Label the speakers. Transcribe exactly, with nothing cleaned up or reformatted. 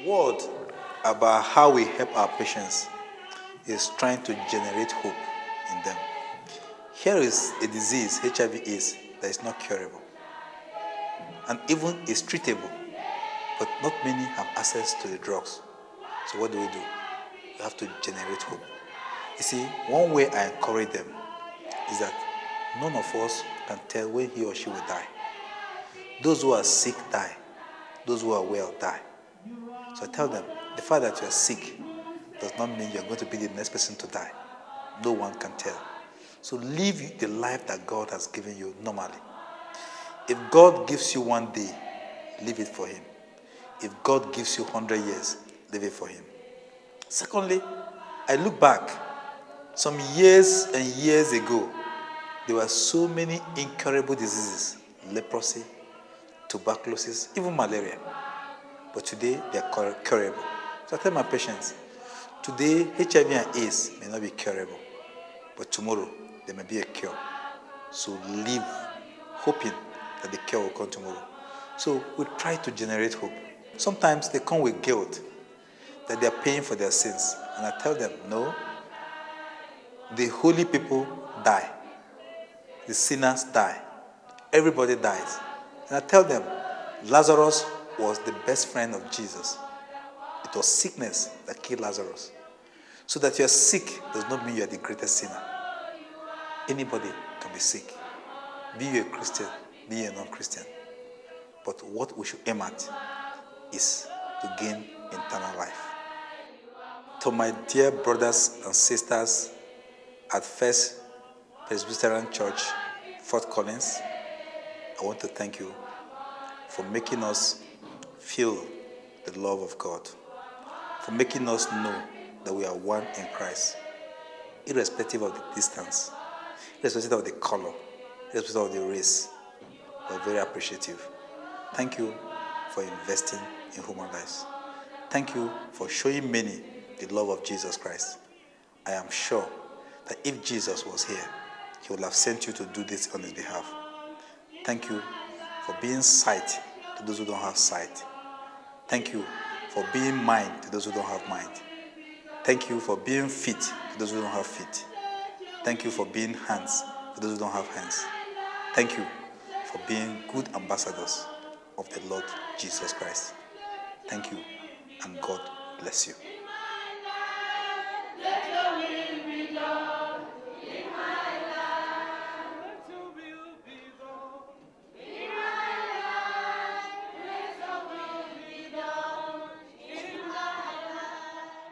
Speaker 1: word about how we help our patients is trying to generate hope in them. Here is a disease, H I V AIDS, that is not curable. And even is treatable, but not many have access to the drugs. So what do we do? We have to generate hope. You see, one way I encourage them is that none of us can tell when he or she will die. Those who are sick die. Those who are well die. So I tell them, the fact that you are sick does not mean you are going to be the next person to die. No one can tell. So live the life that God has given you normally. If God gives you one day, live it for him. If God gives you one hundred years, live it for him. Secondly, I look back. Some years and years ago, there were so many incurable diseases. Leprosy, tuberculosis, even malaria. But today, they are curable. So I tell my patients, today, H I V and AIDS may not be curable, but tomorrow, there may be a cure. So live hoping that the cure will come tomorrow. So we try to generate hope. Sometimes they come with guilt that they are paying for their sins. And I tell them, no, the holy people die. The sinners die. Everybody dies. And I tell them, Lazarus was the best friend of Jesus. It was sickness that killed Lazarus. So that you are sick does not mean you are the greatest sinner. Anybody can be sick. Be you a Christian, be you a non-Christian. But what we should aim at is to gain eternal life. To my dear brothers and sisters at First Presbyterian Church, Fort Collins, I want to thank you for making us feel the love of God, for making us know that we are one in Christ, irrespective of the distance, irrespective of the color, irrespective of the race. We're very appreciative. Thank you for investing in human lives. Thank you for showing many the love of Jesus Christ. I am sure that if Jesus was here, he would have sent you to do this on his behalf. Thank you for being sight to those who don't have sight. Thank you for being mind to those who don't have mind. Thank you for being feet to those who don't have feet. Thank you for being hands to those who don't have hands. Thank you for being good ambassadors of the Lord Jesus Christ. Thank you, and God bless you.